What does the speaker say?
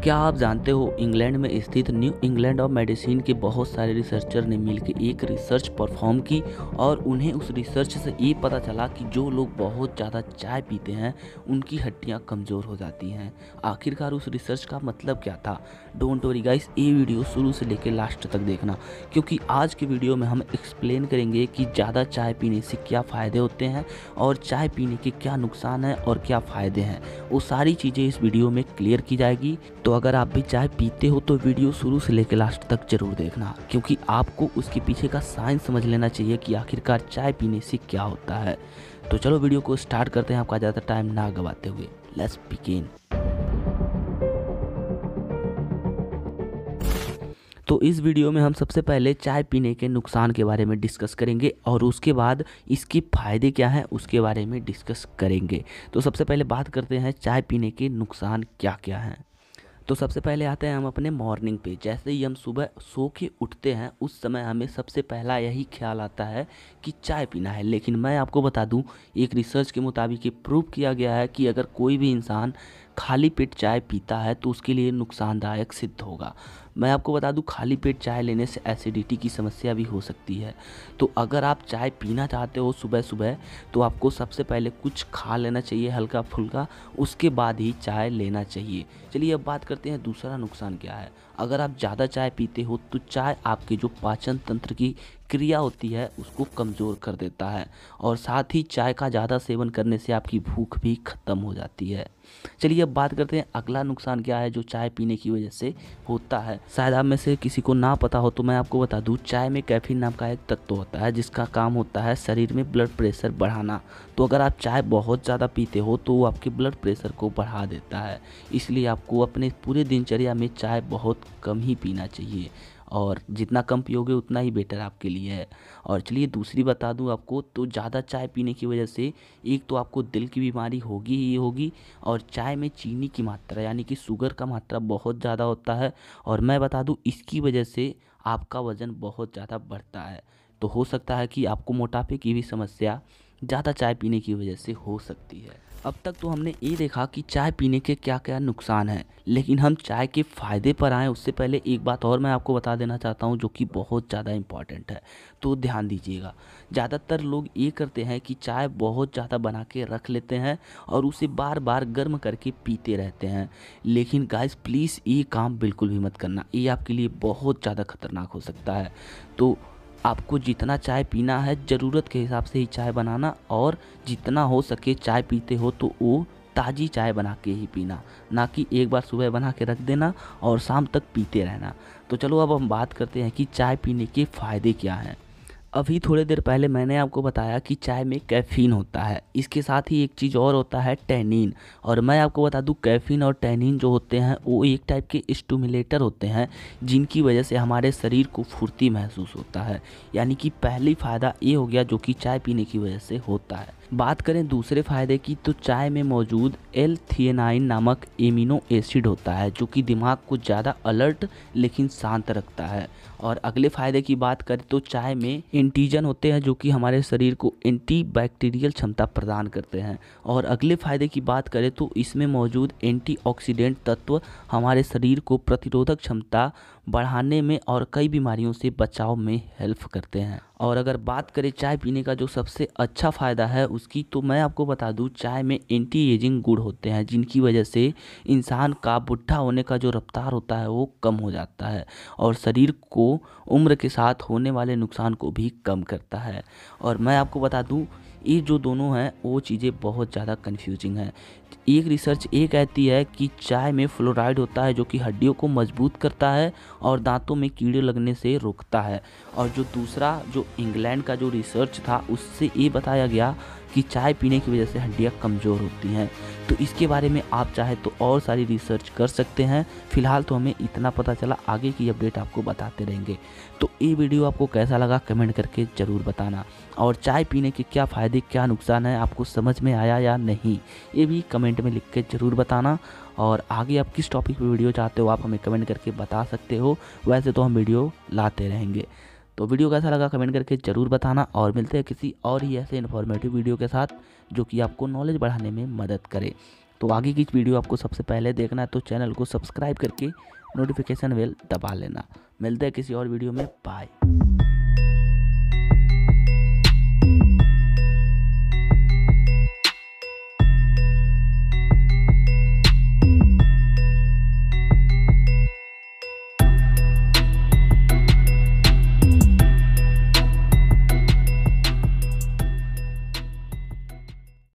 क्या आप जानते हो इंग्लैंड में स्थित न्यू इंग्लैंड ऑफ मेडिसिन के बहुत सारे रिसर्चर ने मिलकर एक रिसर्च परफॉर्म की और उन्हें उस रिसर्च से ये पता चला कि जो लोग बहुत ज़्यादा चाय पीते हैं उनकी हड्डियां कमज़ोर हो जाती हैं। आखिरकार उस रिसर्च का मतलब क्या था? डोंट वरी गाइस, ये वीडियो शुरू से लेकर लास्ट तक देखना, क्योंकि आज के वीडियो में हम एक्सप्लेन करेंगे कि ज़्यादा चाय पीने से क्या फ़ायदे होते हैं और चाय पीने के क्या नुकसान हैं और क्या फ़ायदे हैं। वो सारी चीज़ें इस वीडियो में क्लियर की जाएगी। तो अगर आप भी चाय पीते हो तो वीडियो शुरू से लेकर लास्ट तक जरूर देखना, क्योंकि आपको उसके पीछे का साइंस समझ लेना चाहिए कि आखिरकार चाय पीने से क्या होता है। तो चलो वीडियो को स्टार्ट करते हैं, आपका ज़्यादा टाइम ना गवाते हुए। Let's begin. तो इस वीडियो में हम सबसे पहले चाय पीने के नुकसान के बारे में डिस्कस करेंगे और उसके बाद इसके फ़ायदे क्या हैं उसके बारे में डिस्कस करेंगे। तो सबसे पहले बात करते हैं चाय पीने के नुकसान क्या क्या हैं। तो सबसे पहले आते हैं हम अपने मॉर्निंग पे। जैसे ही हम सुबह सो के उठते हैं उस समय हमें सबसे पहला यही ख्याल आता है कि चाय पीना है। लेकिन मैं आपको बता दूं, एक रिसर्च के मुताबिक ये प्रूव किया गया है कि अगर कोई भी इंसान खाली पेट चाय पीता है तो उसके लिए नुकसानदायक सिद्ध होगा। मैं आपको बता दूं, खाली पेट चाय लेने से एसिडिटी की समस्या भी हो सकती है। तो अगर आप चाय पीना चाहते हो सुबह सुबह तो आपको सबसे पहले कुछ खा लेना चाहिए हल्का फुल्का, उसके बाद ही चाय लेना चाहिए। चलिए अब बात करते हैं दूसरा नुकसान क्या है। अगर आप ज़्यादा चाय पीते हो तो चाय आपके जो पाचन तंत्र की क्रिया होती है उसको कमज़ोर कर देता है और साथ ही चाय का ज़्यादा सेवन करने से आपकी भूख भी ख़त्म हो जाती है। चलिए अब बात करते हैं अगला नुकसान क्या है जो चाय पीने की वजह से होता है। शायद आप में से किसी को ना पता हो तो मैं आपको बता दूं, चाय में कैफीन नाम का एक तत्व होता है जिसका काम होता है शरीर में ब्लड प्रेशर बढ़ाना। तो अगर आप चाय बहुत ज़्यादा पीते हो तो वो आपके ब्लड प्रेशर को बढ़ा देता है। इसलिए आपको अपने पूरे दिनचर्या में चाय बहुत कम ही पीना चाहिए और जितना कम पियोगे उतना ही बेटर आपके लिए है। और चलिए दूसरी बता दूं आपको, तो ज़्यादा चाय पीने की वजह से एक तो आपको दिल की बीमारी होगी ही होगी और चाय में चीनी की मात्रा यानी कि शुगर का मात्रा बहुत ज़्यादा होता है और मैं बता दूं इसकी वजह से आपका वज़न बहुत ज़्यादा बढ़ता है। तो हो सकता है कि आपको मोटापे की भी समस्या ज़्यादा चाय पीने की वजह से हो सकती है। अब तक तो हमने ये देखा कि चाय पीने के क्या क्या नुकसान हैं, लेकिन हम चाय के फ़ायदे पर आएँ उससे पहले एक बात और मैं आपको बता देना चाहता हूँ जो कि बहुत ज़्यादा इम्पॉर्टेंट है। तो ध्यान दीजिएगा। ज़्यादातर लोग ये करते हैं कि चाय बहुत ज़्यादा बना के रख लेते हैं और उसे बार बार गर्म करके पीते रहते हैं। लेकिन गाइस प्लीज़ ये काम बिल्कुल भी मत करना, ये आपके लिए बहुत ज़्यादा खतरनाक हो सकता है। तो आपको जितना चाय पीना है ज़रूरत के हिसाब से ही चाय बनाना और जितना हो सके चाय पीते हो तो वो ताज़ी चाय बना के ही पीना, ना कि एक बार सुबह बना के रख देना और शाम तक पीते रहना। तो चलो अब हम बात करते हैं कि चाय पीने के फ़ायदे क्या हैं। अभी थोड़ी देर पहले मैंने आपको बताया कि चाय में कैफ़ीन होता है, इसके साथ ही एक चीज़ और होता है टैनिन। और मैं आपको बता दूं कैफ़ीन और टैनिन जो होते हैं वो एक टाइप के स्टिमुलेटर होते हैं जिनकी वजह से हमारे शरीर को फुर्ती महसूस होता है। यानी कि पहली फ़ायदा ये हो गया जो कि चाय पीने की वजह से होता है। बात करें दूसरे फ़ायदे की तो चाय में मौजूद L-थियानाइन नामक एमिनो एसिड होता है जो कि दिमाग को ज़्यादा अलर्ट लेकिन शांत रखता है। और अगले फ़ायदे की बात करें तो चाय में एंटीजन होते हैं जो कि हमारे शरीर को एंटीबैक्टीरियल क्षमता प्रदान करते हैं। और अगले फ़ायदे की बात करें तो इसमें मौजूद एंटीऑक्सीडेंट तत्व हमारे शरीर को प्रतिरोधक क्षमता बढ़ाने में और कई बीमारियों से बचाव में हेल्प करते हैं। और अगर बात करें चाय पीने का जो सबसे अच्छा फ़ायदा है उसकी, तो मैं आपको बता दूं चाय में एंटी एजिंग गुण होते हैं जिनकी वजह से इंसान का बुढ़ा होने का जो रफ्तार होता है वो कम हो जाता है और शरीर को उम्र के साथ होने वाले नुकसान को भी कम करता है। और मैं आपको बता दूं ये जो दोनों हैं वो चीज़ें बहुत ज़्यादा कन्फ्यूजिंग हैं। एक रिसर्च ये कहती है कि चाय में फ्लोराइड होता है जो कि हड्डियों को मजबूत करता है और दांतों में कीड़े लगने से रोकता है। और जो दूसरा जो इंग्लैंड का जो रिसर्च था उससे ये बताया गया कि चाय पीने की वजह से हड्डियां कमज़ोर होती हैं। तो इसके बारे में आप चाहे तो और सारी रिसर्च कर सकते हैं। फ़िलहाल तो हमें इतना पता चला, आगे की अपडेट आपको बताते रहेंगे। तो ये वीडियो आपको कैसा लगा कमेंट करके ज़रूर बताना और चाय पीने के क्या फ़ायदे क्या नुकसान है आपको समझ में आया या नहीं ये भी कमेंट में लिख के ज़रूर बताना। और आगे आप किस टॉपिक पे वीडियो चाहते हो आप हमें कमेंट करके बता सकते हो, वैसे तो हम वीडियो लाते रहेंगे। तो वीडियो कैसा लगा कमेंट करके ज़रूर बताना और मिलते हैं किसी और ही ऐसे इन्फॉर्मेटिव वीडियो के साथ जो कि आपको नॉलेज बढ़ाने में मदद करे। तो आगे की वीडियो आपको सबसे पहले देखना है तो चैनल को सब्सक्राइब करके नोटिफिकेशन बेल दबा लेना। मिलते हैं किसी और वीडियो में, बाय।